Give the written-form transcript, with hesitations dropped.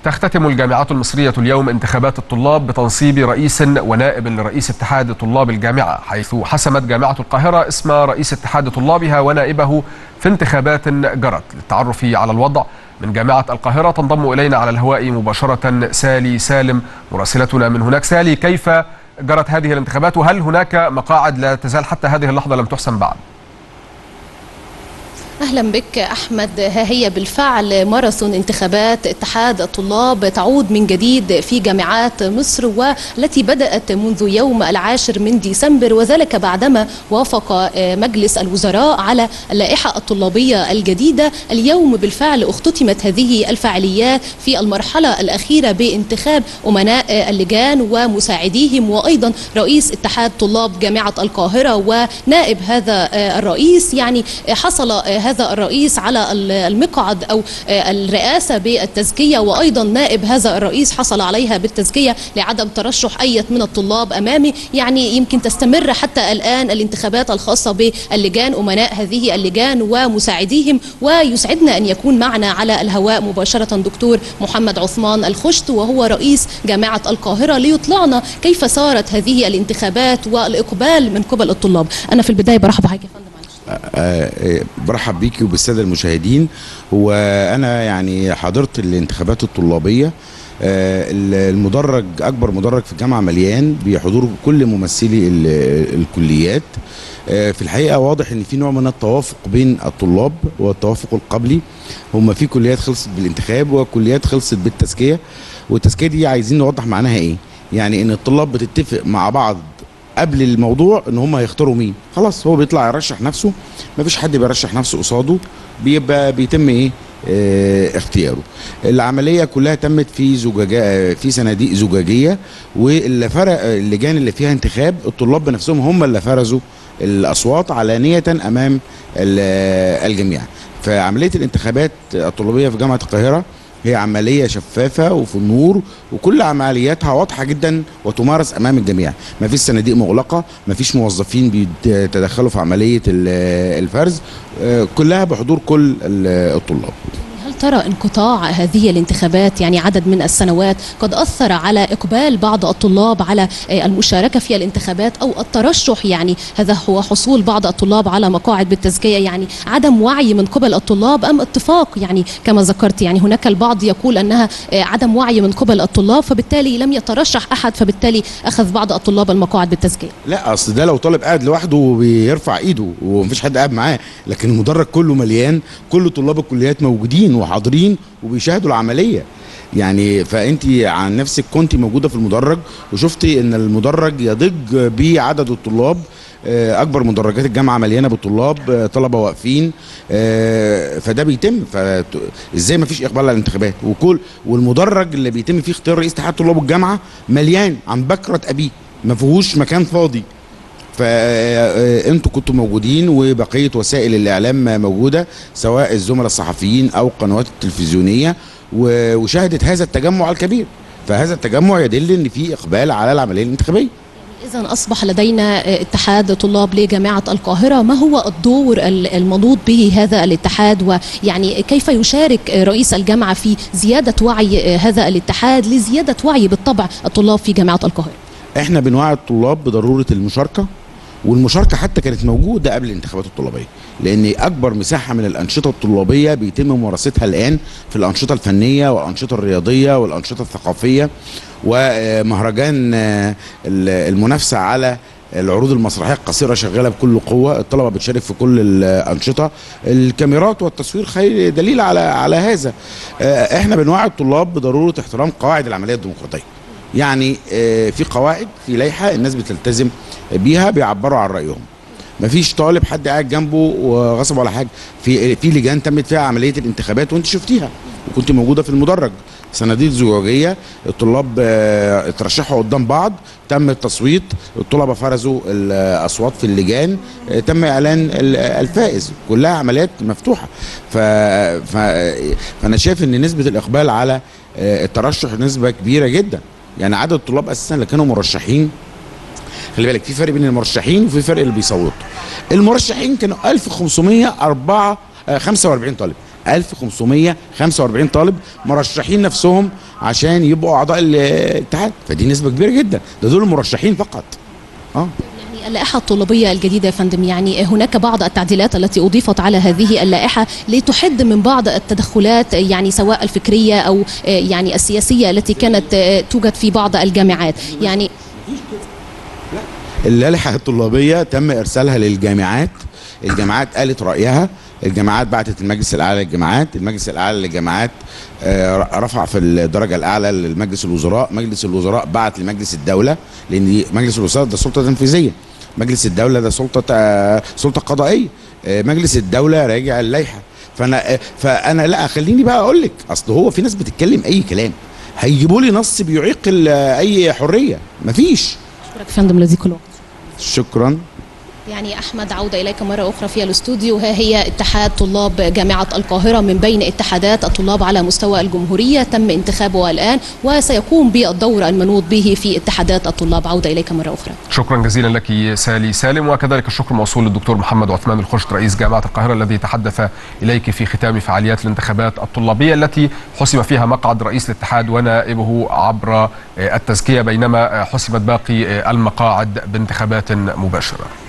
تختتم الجامعات المصرية اليوم انتخابات الطلاب بتنصيب رئيس ونائب لرئيس اتحاد طلاب الجامعة، حيث حسمت جامعة القاهرة اسم رئيس اتحاد طلابها ونائبه في انتخابات جرت. للتعرف على الوضع من جامعة القاهرة تنضم إلينا على الهواء مباشرة سالي سالم مراسلتنا من هناك. سالي، كيف جرت هذه الانتخابات وهل هناك مقاعد لا تزال حتى هذه اللحظة لم تحسم بعد؟ أهلا بك أحمد. ها هي بالفعل ماراثون انتخابات اتحاد الطلاب تعود من جديد في جامعات مصر، والتي بدأت منذ يوم 10 من ديسمبر، وذلك بعدما وافق مجلس الوزراء على اللائحة الطلابية الجديدة. اليوم بالفعل اختتمت هذه الفعاليات في المرحلة الأخيرة بانتخاب أمناء اللجان ومساعديهم، وأيضا رئيس اتحاد طلاب جامعة القاهرة ونائب هذا الرئيس. يعني حصل هذا الرئيس على المقعد أو الرئاسة بالتزكية، وأيضا نائب هذا الرئيس حصل عليها بالتزكية لعدم ترشح أي من الطلاب أمامه. يعني يمكن تستمر حتى الآن الانتخابات الخاصة باللجان، أمناء هذه اللجان ومساعديهم. ويسعدنا أن يكون معنا على الهواء مباشرة دكتور محمد عثمان الخشت، وهو رئيس جامعة القاهرة، ليطلعنا كيف صارت هذه الانتخابات والإقبال من قبل الطلاب. أنا في البداية برحب بحضرتك يا فندم. برحب بيكي وبالساده المشاهدين. وانا يعني حضرت الانتخابات الطلابيه. المدرج اكبر مدرج في الجامعه مليان بحضور كل ممثلي الكليات. في الحقيقه واضح ان في نوع من التوافق بين الطلاب والتوافق القبلي. هم في كليات خلصت بالانتخاب وكليات خلصت بالتزكيه، والتزكيه دي عايزين نوضح معناها ايه. يعني ان الطلاب بتتفق مع بعض قبل الموضوع ان هم هيختاروا مين. خلاص هو بيطلع يرشح نفسه، مفيش حد بيرشح نفسه قصاده، بيتم ايه اختياره. العمليه كلها تمت في في صناديق زجاجيه، واللي فرق اللجان اللي فيها انتخاب الطلاب بنفسهم هم اللي فرزوا الاصوات علانيه امام الجميع. فعمليه الانتخابات الطلابيه في جامعه القاهره هي عملية شفافة وفي النور، وكل عملياتها واضحة جدا وتمارس أمام الجميع. ما فيش صناديق مغلقة، ما فيش موظفين بيتدخلوا في عملية الفرز، كلها بحضور كل الطلاب. هل ترى انقطاع هذه الانتخابات يعني عدد من السنوات قد أثر على إقبال بعض الطلاب على المشاركة في الانتخابات أو الترشح؟ يعني هذا هو حصول بعض الطلاب على مقاعد بالتزكية، يعني عدم وعي من قبل الطلاب أم اتفاق؟ يعني كما ذكرت يعني هناك البعض يقول أنها عدم وعي من قبل الطلاب، فبالتالي لم يترشح أحد، فبالتالي أخذ بعض الطلاب المقاعد بالتزكية. لا، أصل ده لو طالب قاعد لوحده وبيرفع إيده ومفيش حد قاعد معاه، لكن المدرج كله مليان، كل طلاب الكليات موجودين وحاضرين وبيشاهدوا العمليه. يعني فانت عن نفسك كنت موجوده في المدرج وشفتي ان المدرج يضج بعدد الطلاب. اكبر مدرجات الجامعه مليانه بالطلاب، طلبه واقفين، فده بيتم. فازاي ما فيش اقبال على الانتخابات؟ والمدرج اللي بيتم فيه اختيار رئيس اتحاد طلاب الجامعه مليان عن بكره ابيه، ما فيهوش مكان فاضي. فانتوا كنتوا موجودين وبقيه وسائل الاعلام موجوده، سواء الزملاء الصحفيين او القنوات التلفزيونيه، وشاهدت هذا التجمع الكبير. فهذا التجمع يدل ان في اقبال على العمليه الانتخابيه. إذن أصبح لدينا اتحاد طلاب لجامعة القاهرة. ما هو الدور المنوط به هذا الاتحاد، ويعني كيف يشارك رئيس الجامعة في زيادة وعي هذا الاتحاد لزيادة وعي بالطبع الطلاب في جامعة القاهرة؟ احنا بنوعي الطلاب بضرورة المشاركة، والمشاركة حتى كانت موجودة قبل الانتخابات الطلابية، لأن أكبر مساحة من الأنشطة الطلابية بيتم ممارستها الآن في الأنشطة الفنية والأنشطة الرياضية والأنشطة الثقافية، ومهرجان المنافسة على العروض المسرحية القصيرة شغالة بكل قوة. الطلبة بتشارك في كل الأنشطة، الكاميرات والتصوير خير دليل على هذا. احنا بنوعي الطلاب بضرورة احترام قواعد العملية الديمقراطية. يعني في قواعد، في لائحه الناس بتلتزم بيها، بيعبروا عن رايهم. مفيش طالب حد قاعد جنبه وغصب ولا حاجه. في لجان تمت فيها عمليه الانتخابات وانت شفتيها وكنت موجوده في المدرج، صناديق زجاجيه، الطلاب اترشحوا قدام بعض، تم التصويت، الطلبه فرزوا الاصوات في اللجان، تم اعلان الفائز، كلها عمليات مفتوحه. فانا شايف ان نسبه الاقبال على الترشح نسبه كبيره جدا. يعني عدد الطلاب اساسا اللي كانوا مرشحين، خلي بالك في فرق بين المرشحين وفي فرق اللي بيصوتوا. المرشحين كانوا 1545 طالب، 1545 طالب مرشحين نفسهم عشان يبقوا اعضاء الاتحاد، فدي نسبه كبيره جدا، ده دول المرشحين فقط. يعني اللائحة الطلابية الجديدة يا فندم، يعني هناك بعض التعديلات التي أضيفت على هذه اللائحة لتحد من بعض التدخلات، يعني سواء الفكرية أو يعني السياسية التي كانت توجد في بعض الجامعات. يعني اللائحة الطلابية تم إرسالها للجامعات، الجامعات قالت رأيها، الجامعات بعتت المجلس الأعلى للجامعات، المجلس الأعلى للجامعات رفع في الدرجة الأعلى لمجلس الوزراء، مجلس الوزراء بعت لمجلس الدولة، لأن مجلس الوزراء ده سلطة تنفيذية، مجلس الدولة ده سلطة قضائية، مجلس الدولة راجع اللائحة. فأنا لا، خليني بقى أقول لك، أصل هو في ناس بتتكلم أي كلام، هيجيبوا لي نص بيعيق أي حرية، مفيش. أشكرك فندم لذيك الوقت. شكرا. يعني أحمد، عودة إليك مرة أخرى في الاستوديو. ها هي اتحاد طلاب جامعة القاهرة من بين اتحادات الطلاب على مستوى الجمهورية، تم انتخابه الآن وسيقوم بالدور المنوط به في اتحادات الطلاب. عودة إليك مرة أخرى. شكرا جزيلا لك سالي سالم، وكذلك الشكر موصول للدكتور محمد عثمان الخشت رئيس جامعة القاهرة الذي تحدث إليك في ختام فعاليات الانتخابات الطلابية التي حسم فيها مقعد رئيس الاتحاد ونائبه عبر التزكية، بينما حسمت باقي المقاعد بانتخابات مباشرة.